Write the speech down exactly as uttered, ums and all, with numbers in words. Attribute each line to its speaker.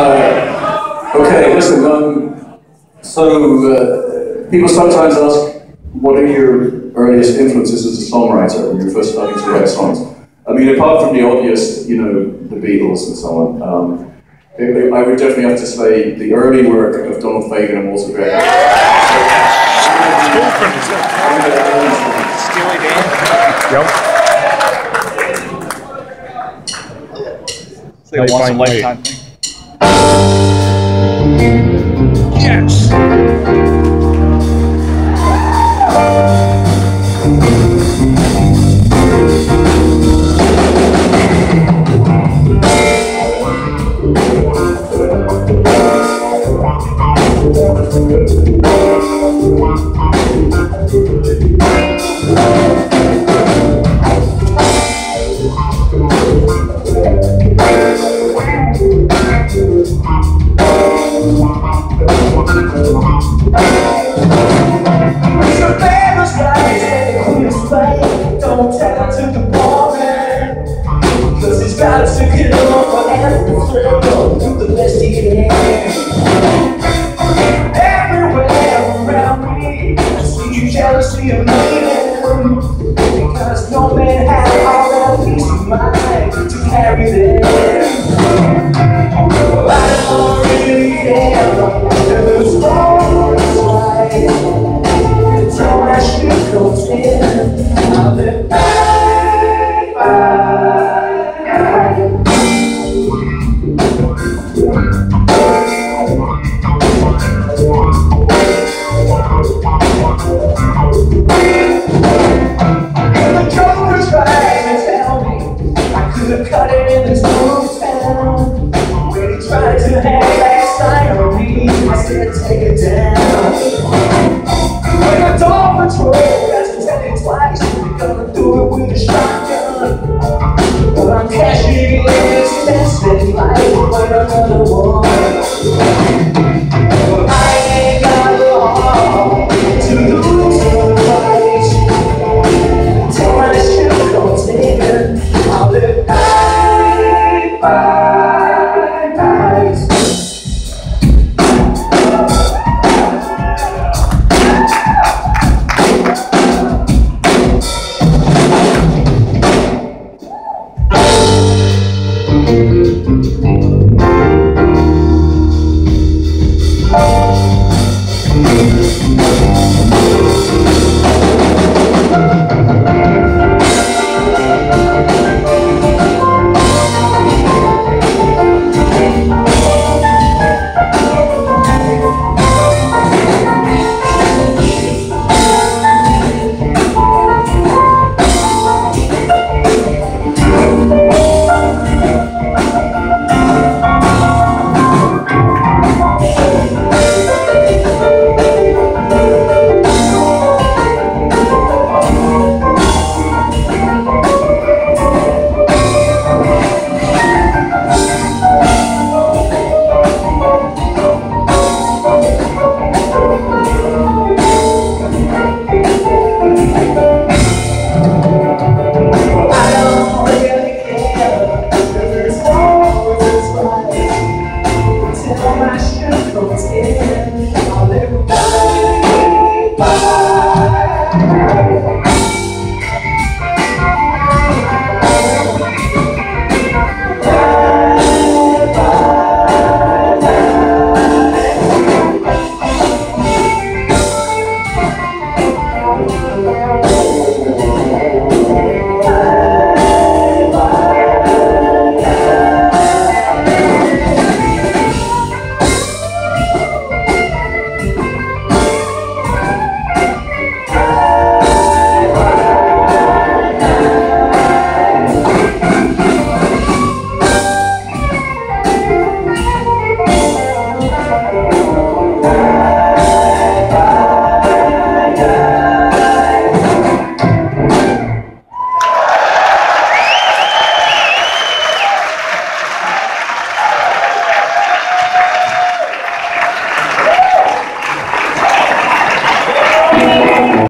Speaker 1: Uh, okay, listen, um, so uh, people sometimes ask, what are your earliest influences as a songwriter when you're first starting to write songs? I mean, apart from the obvious, you know, the Beatles and so on, um, it, I would definitely have to say the early work of Donald Fagen and Walter Becker.
Speaker 2: Steely Dan.
Speaker 3: Yep.
Speaker 2: It's like a once in a lifetime thing. Yes!
Speaker 4: Don't tell her to the boy, 'cause he's got to get over everything.